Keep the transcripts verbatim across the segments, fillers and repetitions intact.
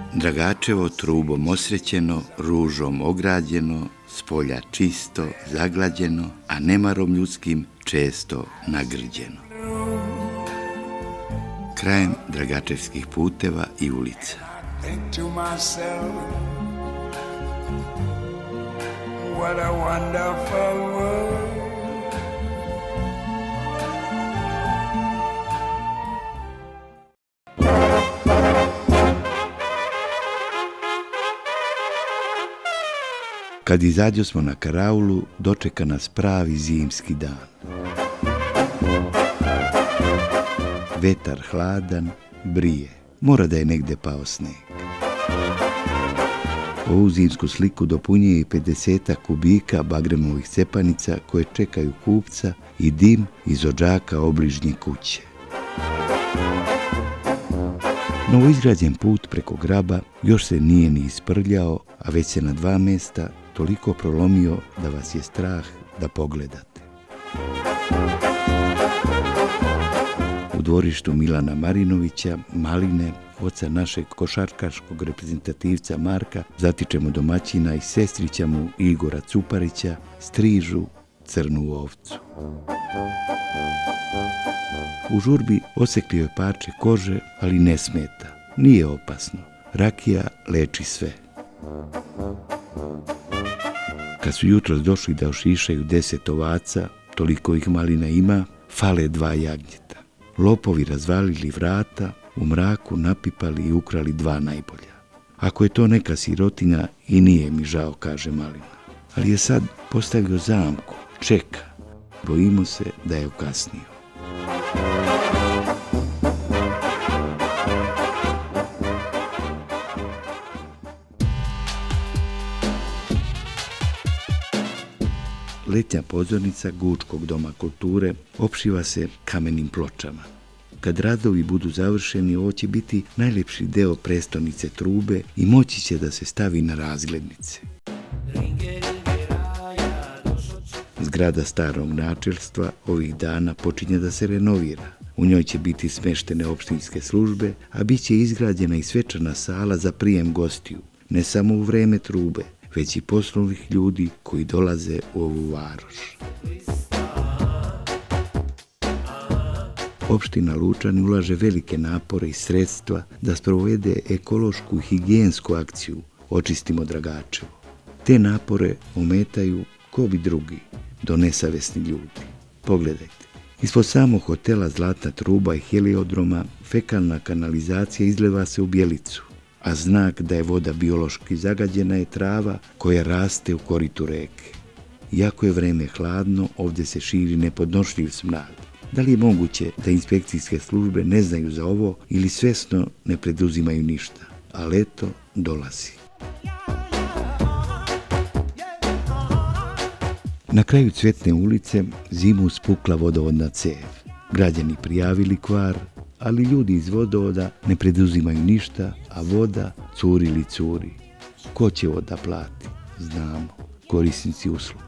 Dragačevo trubom osrećeno, ružom ograđeno, s polja čisto, zaglađeno, a nemarom ljudskim često nagrđeno. Krajem dragačevskih puteva i ulica. What a wonderful world. Kad izađo smo na karaulu, dočeka nas pravi zimski dan. Vetar hladan, brije. Mora da je negde pao sneg. Ovu zimsku sliku dopunjuje i pedesetak kubika bagremovih cepanica koje čekaju kupca i dim iz odžaka obližnje kuće. Novoizgrađen put preko graba još se nije ni isprljao, a već se na dva mesta toliko prolomio da vas je strah da pogledate. U dvorištu Milana Marinovića, Maline, oca našeg košarkaškog reprezentativca Marka, zatičemo domaćina i sestrića mu Igora Cuparića, strižu crnu ovcu. U žurbi oseklio je parče kože, ali ne smeta. Nije opasno. Rakija leči sve. Kad su jutros došli da ošišaju deset ovaca, toliko ih Malina ima, fale dva jagnjeta. Lopovi razvalili vrata, u mraku napipali i ukrali dva najbolja. Ako je to neka sirotinja, i nije mi žao, kaže Malina. Ali je sad postavio zamku, čeka. Bojimo se da je ukasnio. Letnja pozornica Gučkog doma kulture opšiva se kamenim pločama. Kad radovi budu završeni, ovo će biti najljepši deo prestonice Trube i moći će da se stavi na razglednice. Zgrada starog načelstva ovih dana počinje da se renovira. U njoj će biti smeštene opštinske službe, a bit će izgrađena i svečana sala za prijem gostiju, ne samo u vreme Trube, već i poslovnih ljudi koji dolaze u ovu varoš. Opština Lučani ulaže velike napore i sredstva da sprovede ekološku i higijensku akciju Očistimo Dragačevo. Te napore ometaju ko bi drugi, do nesavesni ljudi. Pogledajte, ispod samog hotela Zlatna truba i heliodroma fekalna kanalizacija izleva se u Bjelicu, a znak da je voda biološki zagađena je trava koja raste u koritu reke. Iako je vreme hladno, ovdje se širi nepodnošljiv smrad. Da li je moguće da inspekcijske službe ne znaju za ovo ili svesno ne preduzimaju ništa? A leto dolazi. Na kraju Cvetne ulice zimu spukla vodovodna cev. Građani prijavili kvar, ali ljudi iz vodovoda ne preduzimaju ništa, a voda curi li curi. Ko će voda plati? Znamo, korisnici usluga.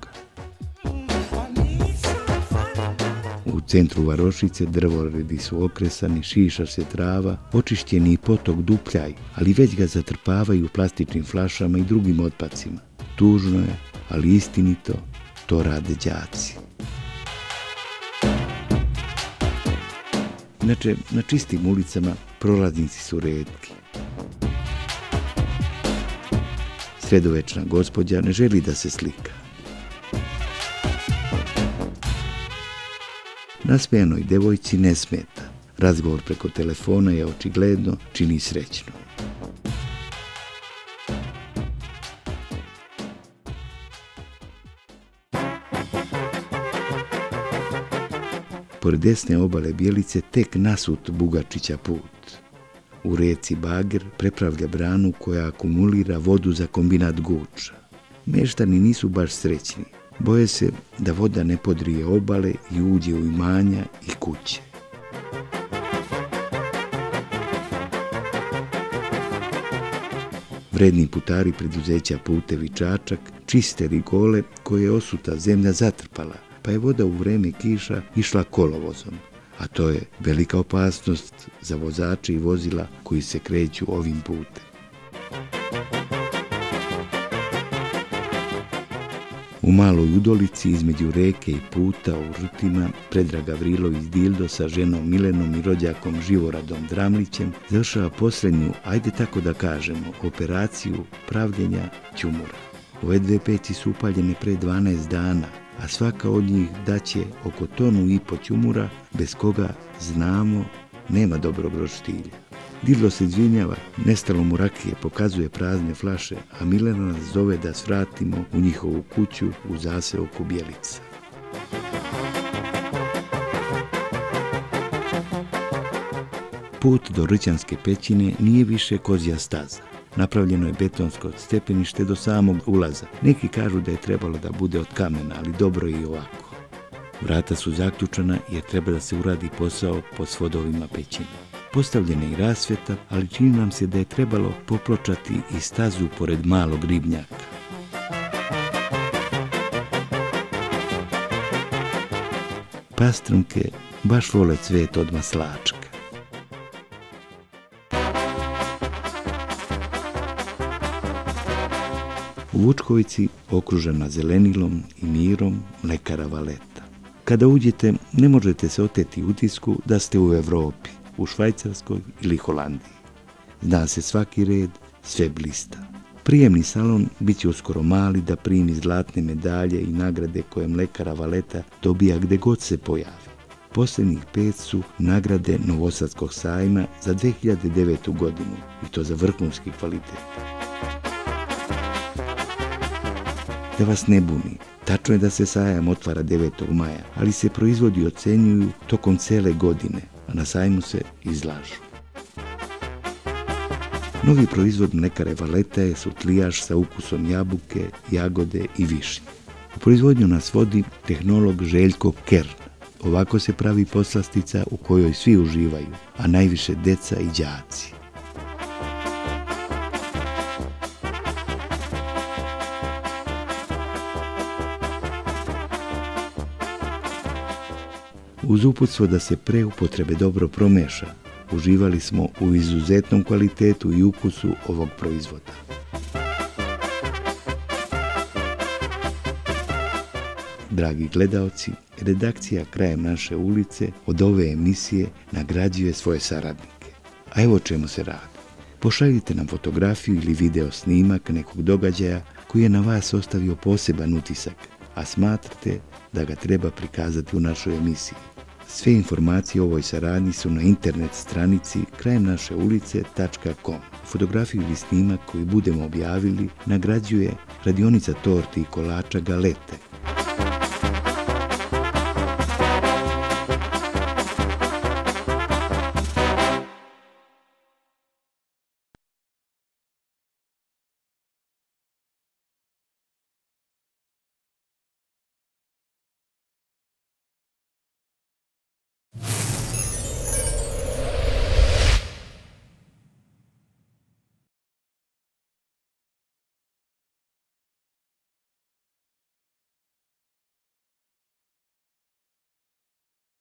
U centru varošice drvoredi su okresani, šiša se trava, očišćeni potok dupljaj, ali već ga zatrpavaju plastičnim flašama i drugim otpacima. Tužno je, ali istinito, to rade đaci. Inače, na čistim ulicama prolaznici su retki. Sredovečna gospođa ne želi da se slika. Nasmejanoj devojci ne smeta. Razgovor preko telefona je očigledno čini srećno. Pored desne obale Bjelice tek nasut Bugačića put. U reci Bager prepravlja branu koja akumulira vodu za kombinat Guča. Meštani nisu baš srećni. Boje se da voda ne podrije obale i uđe u imanja i kuće. Vredni putari preduzeća Putevi Čačak čiste rigole koje je osuta zemlja zatrpala, pa je voda u vreme kiša išla kolovozom, a to je velika opasnost za vozače i vozila koji se kreću ovim putem. U maloj udolici između reke i puta u Rtima Predrag Gavrilović Dildo sa ženom Milenom i rođakom Živoradom Dramlićem završava posljednju, ajde tako da kažemo, operaciju pravljenja ćumura. Ove dve peći su upaljene pre dvanaest dana, a svaka od njih daće oko tonu i po ćumura, bez koga, znamo, nema dobrog roštilja. Dildo se izvinjava, nestalo mu rakije, pokazuje prazne flaše, a Milena nas zove da svratimo u njihovu kuću u zaseoku Bjelica. Put do Rćanske pećine nije više kozja staza. Napravljeno je betonsko stepenište do samog ulaza. Neki kažu da je trebalo da bude od kamena, ali dobro je i ovako. Vrata su zaključana jer treba da se uradi posao pod svodovima pećine. Postavljena je i rasvjeta, ali čini nam se da je trebalo popločati i stazu pored malog ribnjaka. Pastrnke baš vole cvet od maslačka. U Vučkovici, okružena zelenilom i mirom, mlekara Valeta. Kada uđete, ne možete se oteti utisku da ste u Evropi, u Švajcarskoj ili Holandiji. Zna se svaki red, sve blista. Prijemni salon bit će uskoro mali da primi zlatne medalje i nagrade koje mlekara Valeta dobija gde god se pojavi. Posljednjih pet su nagrade Novosadskog sajma za dve hiljade devetu godinu, i to za vrhunski kvalitet. Da vas ne buni, tačno je da se sajam otvara devetog maja, ali se proizvodi ocenjuju tokom cele godine, a na sajmu se izlažu. Novi proizvod mlekare Valeta je sutlijaš sa ukusom jabuke, jagode i višnje. U proizvodnju nas vodi tehnolog Željko Kern. Ovako se pravi poslastica u kojoj svi uživaju, a najviše deca i đaci. Uz uputstvo da se pre upotrebe dobro promeša, uživali smo u izuzetnom kvalitetu i ukusu ovog proizvoda. Dragi gledaoci, redakcija Krajem naše ulice od ove emisije nagrađuje svoje saradnike. A evo čemu se radi. Pošaljite nam fotografiju ili video snimak nekog događaja koji je na vas ostavio poseban utisak, a smatrate da ga treba prikazati u našoj emisiji. Sve informacije o ovoj saradnji su na internet stranici krajem naše ulice tačka com. Fotografiju ili snimak koji budemo objavili nagrađuje radionica torti i kolača Galete,